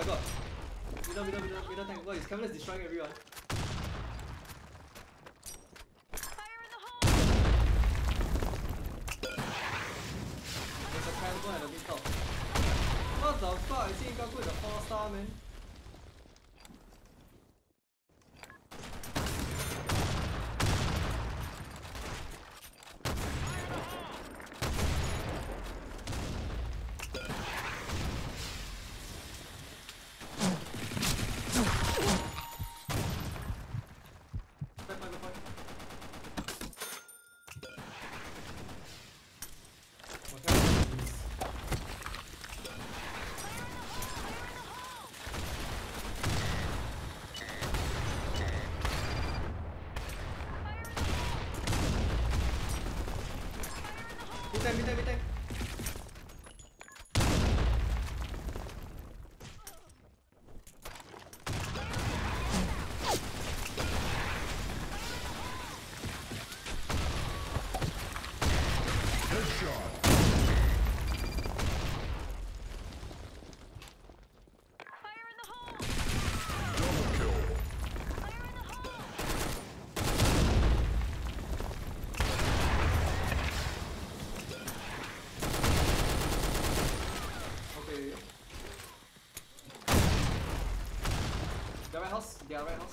god. Middle tank. Wow, his camera is destroying everyone. Fire in the hole! There's a cannibal at the mid top. What the fuck? I see him come with a 4-star, man. Mid tank. Headshot. Fire in the hole! Double kill. Fire in the hole! Okay. Their right house.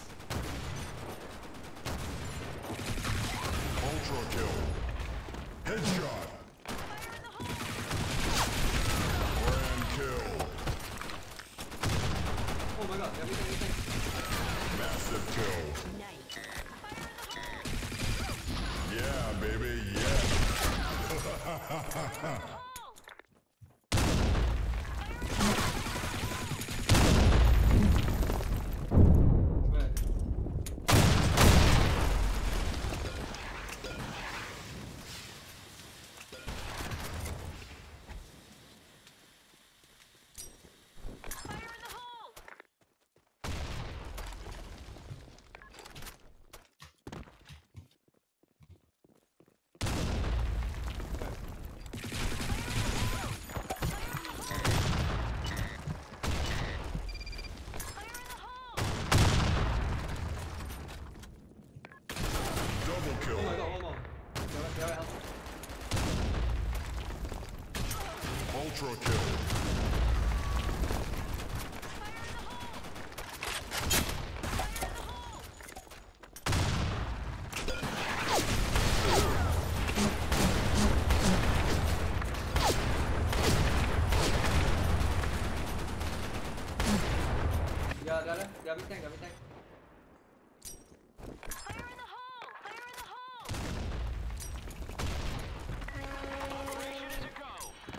Ultra kill. Headshot. Fire in the hole! Grand kill. Oh my god, everything. Massive kill. Nice. Fire in the hole! Yeah, baby, yeah. Double kill. Oh my god, one more. Their right house. Ultra kill. Yeah, they're mid tank. Fire in the hole! Fire in the hole! Ready to go!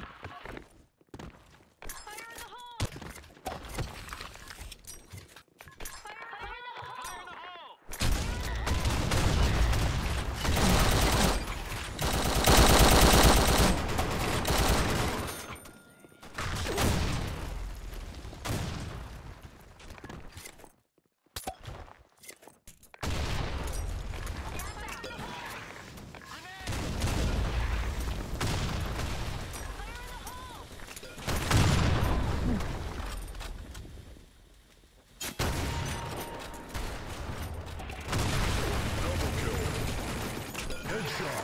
Fire in the hole! Fire in the hole! Fire in the hole! Double kill. Headshot.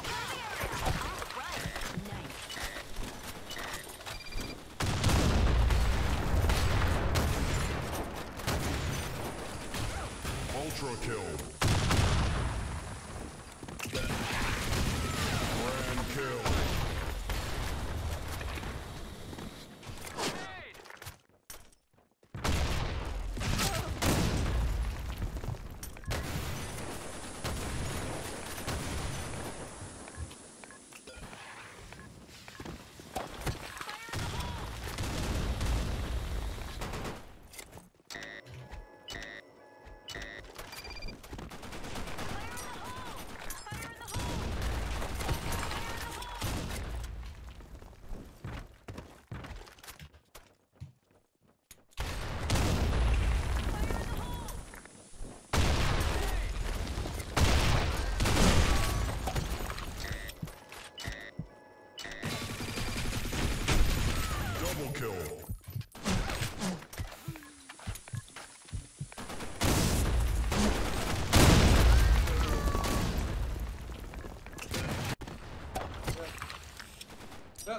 Ultra kill. Grand kill.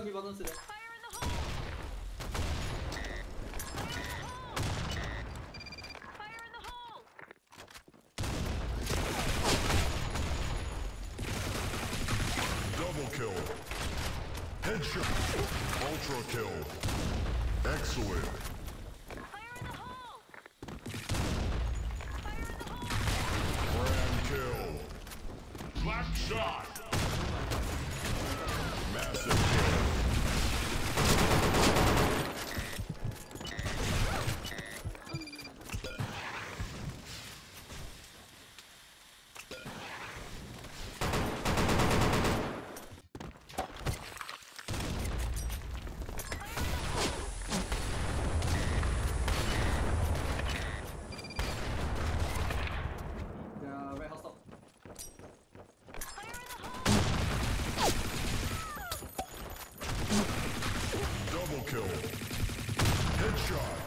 B 爆弹死的。 Fire in the hole! Fire in the hole! Double kill. Headshot. Ultra kill. Excellent. Fire in the hole! Fire in the hole! Grand kill. Black shot. Massive kill. They are very hostile. Double kill. Headshot.